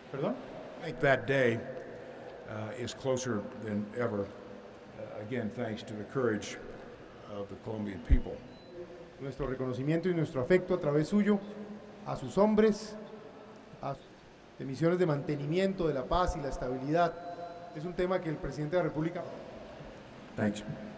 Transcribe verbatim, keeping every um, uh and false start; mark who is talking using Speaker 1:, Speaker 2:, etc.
Speaker 1: ¿Perdón?
Speaker 2: I think that day uh, is closer than ever, uh, again, thanks to the courage of the Colombian people.
Speaker 1: Nuestro reconocimiento y nuestro afecto a través suyo a sus hombres, a de misiones de mantenimiento de la paz y la estabilidad. Es un tema que el presidente de la República
Speaker 2: Thanks.